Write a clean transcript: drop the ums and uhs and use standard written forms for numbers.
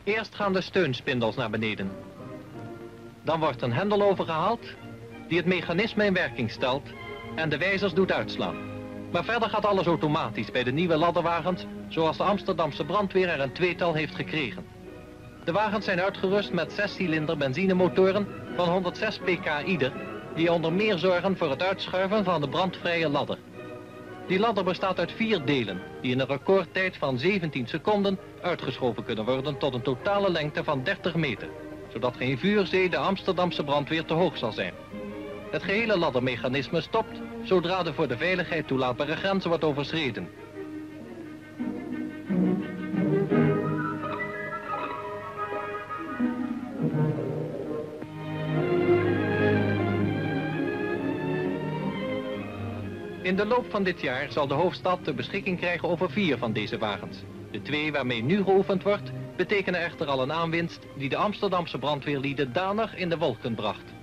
Eerst gaan de steunspindels naar beneden. Dan wordt een hendel overgehaald die het mechanisme in werking stelt en de wijzers doet uitslaan. Maar verder gaat alles automatisch bij de nieuwe ladderwagens, zoals de Amsterdamse brandweer er een tweetal heeft gekregen. De wagens zijn uitgerust met 6-cilinder benzinemotoren van 106 pk ieder, die onder meer zorgen voor het uitschuiven van de brandvrije ladder. Die ladder bestaat uit 4 delen, die in een recordtijd van 17 seconden uitgeschoven kunnen worden tot een totale lengte van 30 meter, zodat geen vuurzee de Amsterdamse brandweer te hoog zal zijn. Het gehele laddermechanisme stopt zodra de voor de veiligheid toelaatbare grens wordt overschreden. In de loop van dit jaar zal de hoofdstad de beschikking krijgen over 4 van deze wagens. De 2 waarmee nu geoefend wordt, betekenen echter al een aanwinst die de Amsterdamse brandweerlieden danig in de wolken bracht.